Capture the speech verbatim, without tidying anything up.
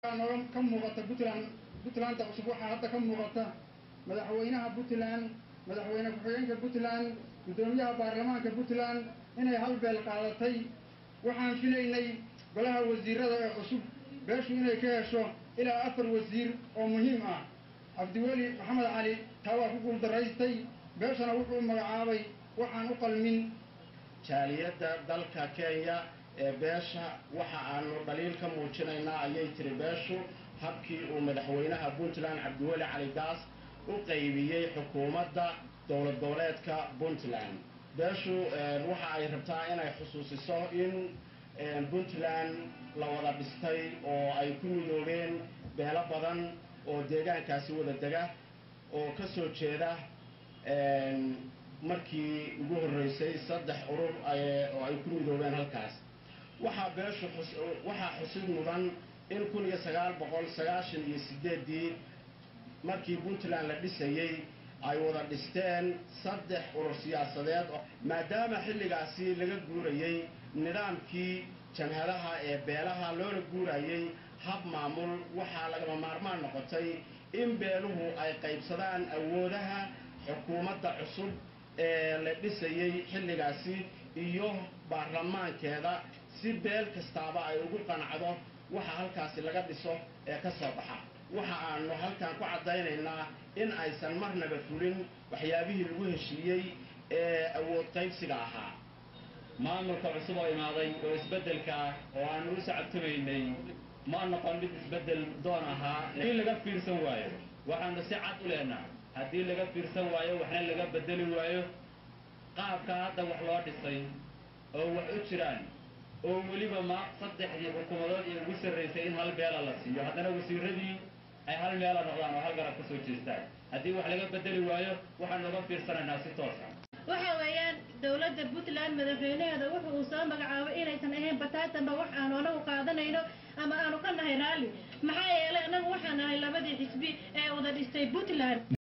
كم مغطى بوتلان بوتلان تقصبوا حتى كم مغطى مدحوينها بوتلان مدحوينها كحيانك بوتلان قدوميها برلمان كبوتلان هنا هالب القادتي وحان فيليني بلها وزير هذا عصب باش هنا كاشو إلى أثر وزير ومهم آه عبد الولي محمد علي توا حكم دريستي باش أنا وحكم مقعابي وحان أقل من جالية دالك كينيا beesha waxa aanu dhaliil ka muujinaynaa ayay tiri beeshu habkii uu madaxweynaha Puntland Cabdiweli Cali Gaas u qaybiyay xukuumadda dowlad goboleedka Puntland beeshu waxa ay rabtaa inay xusuusiso in Puntland la wada dhistay oo ay ku midoobeen beelo badan oo deegaankaasi wada dega oo ka soo jeeda markii ugu horeysay saddex urur oo ay ku midoobeen halkaas waxa beeshu waxa xusid mudan in kun iyo sagaal boqol sagaashan iyo sideed markii Puntland la dhisayay ay wada dhisteen saddex urur siyaasadeed maadaama xilligaasi laga guurayay nidaamkii jamhadaha ee beelaha loo guurayay hab maamul waxa laga maarmaan noqotay in beeluhu ay qaybsadaan awoodaha xukuumadda cusub ee la dhisayay xilligaasi iyo baarlamaankeeda si beel kastaaba ay ugu qanacdo waxa halkaasi laga dhiso ee ka soo baxa waxa aanu halkaan ku cadaynaynaa in aysan marnaba fulin waxyaabihii lagu heshiiyay ee awood qaybsiga ahaa maamulka cusub oo imaaday oo isbedelka oo aan u sacabtamaynay ma noqon mid isbedel doon ahaa in laga fiirsan waayo waxaan si cad u leenahay haddii laga fiirsan waayo waxna laga bedeli waayo qaabka hadda wax loo dhisay oo wax u jiraan oo waliba ma saddexdii xukuumadood ee ugu sareysay in hal beela la siiyo haddana wasiiradii ay hal meel noqdaan oo hal garab ka soo jeestaan haddii wax laga bedeli waayo waxaan uga fiirsanaynaa si toos ah waxa weeyaan dawladda Puntland madaxweynaheeda wuxuu uu soo magacaabay inaysan ahayn bataatanba wax aan anagu qaadanayno ama aanu ka nahay raali maxaa yeelay anagu waxaan nahay labadii xisbi ee wada dhistay Puntland